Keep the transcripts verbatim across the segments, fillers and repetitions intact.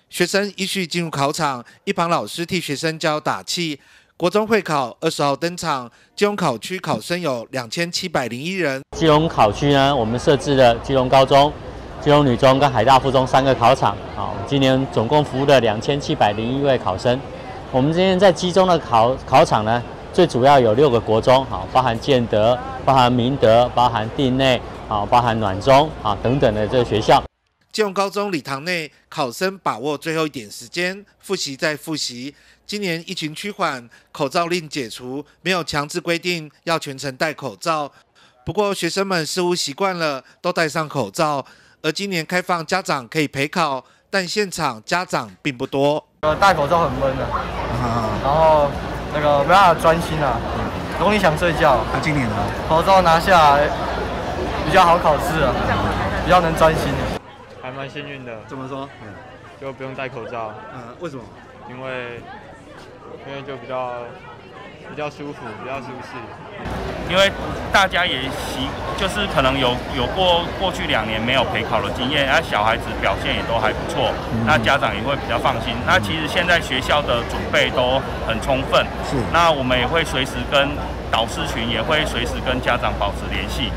学生依序进入考场，一旁老师替学生加油打气。国中会考二十号登场，基隆考区考生有两千七百零一人。 基隆考区呢，我们设置了基隆高中、基隆女中跟海大附中三个考场。啊，今年总共服务了两千七百零一位考生。我们今天在基中的考考场呢，最主要有六个国中，好，包含建德、包含明德、包含定内、好，包含暖中啊等等的这个学校。 基隆高中礼堂内，考生把握最后一点时间，复习再复习。今年疫情趋缓，口罩令解除，没有强制规定要全程戴口罩。不过学生们似乎习惯了，都戴上口罩。而今年开放家长可以陪考，但现场家长并不多。 呃，戴口罩很闷的，啊、然后那个没办法专心啊，容易想睡觉。 那、啊、今年呢？ 口罩拿下来比较好考试啊，比较能专心。 还蛮幸运的。 怎么说？ 嗯，就不用戴口罩。 嗯，为什么？ 因为因为就比较比较舒服，比较舒适。 因为大家也习，就是可能有有过过去两年没有陪考的经验，那小孩子表现也都还不错，嗯、那家长也会比较放心。那其实现在学校的准备都很充分， 是。 那我们也会随时跟导师群，也会随时跟家长保持联系。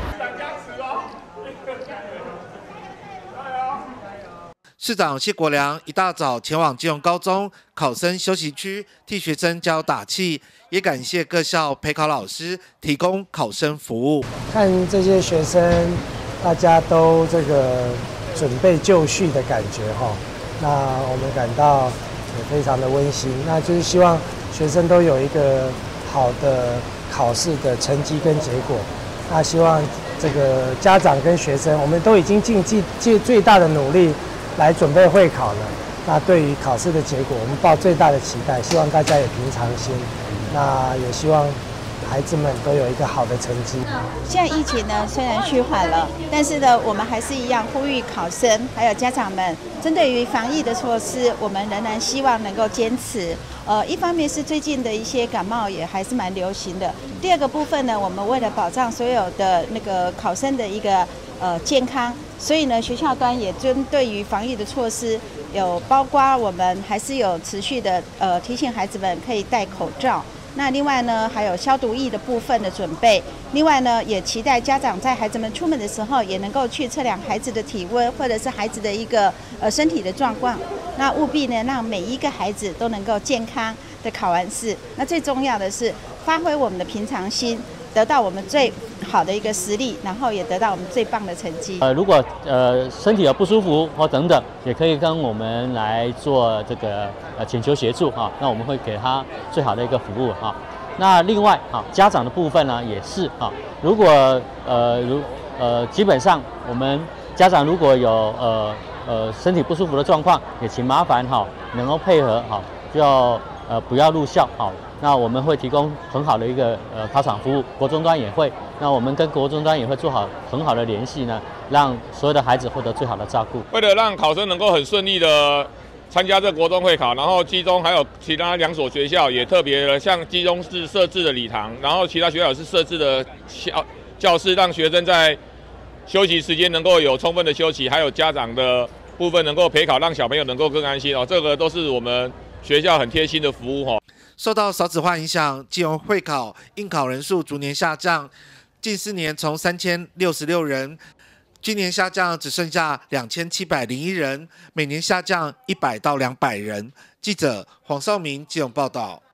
市长谢国良一大早前往基隆高中考生休息区替学生加油打气，也感谢各校陪考老师提供考生服务。 看这些学生，大家都这个准备就绪的感觉哈，那我们感到也非常的温馨。那就是希望学生都有一个好的考试的成绩跟结果。那希望这个家长跟学生，我们都已经尽尽尽最大的努力来准备会考了，那对于考试的结果，我们抱最大的期待，希望大家也平常心，那也希望孩子们都有一个好的成绩。 现在疫情呢虽然趋缓了，但是呢，我们还是一样呼吁考生还有家长们，针对于防疫的措施，我们仍然希望能够坚持。呃，一方面是最近的一些感冒也还是蛮流行的，第二个部分呢，我们为了保障所有的那个考生的一个呃健康，所以呢，学校端也针对于防疫的措施，有包括我们还是有持续的呃提醒孩子们可以戴口罩。那另外呢，还有消毒液的部分的准备。另外呢，也期待家长在孩子们出门的时候，也能够去测量孩子的体温，或者是孩子的一个呃身体的状况。那务必呢，让每一个孩子都能够健康的考完试。那最重要的是，发挥我们的平常心，得到我们最好的一个实力，然后也得到我们最棒的成绩。 呃，如果呃身体有不舒服或等等，也可以跟我们来做这个呃请求协助哈、啊，那我们会给他最好的一个服务哈、啊。那另外啊，家长的部分呢也是啊，如果呃如呃基本上我们家长如果有呃呃身体不舒服的状况，也请麻烦哈、啊、能够配合哈、啊，就要呃不要入校好。啊那我们会提供很好的一个呃考场服务，国中端也会。那我们跟国中端也会做好很好的联系呢，让所有的孩子获得最好的照顾。 为了让考生能够很顺利的参加这国中会考，然后基中还有其他两所学校也特别的，像基中是设置的礼堂，然后其他学校是设置的教教室，让学生在休息时间能够有充分的休息，还有家长的部分能够陪考，让小朋友能够更安心哦。这个都是我们学校很贴心的服务哦。 受到少子化影响，基隆会考应考人数逐年下降，近四年从三千六十六人，今年下降只剩下两千七百零一人，每年下降一百到两百人。记者黄少明基隆报道。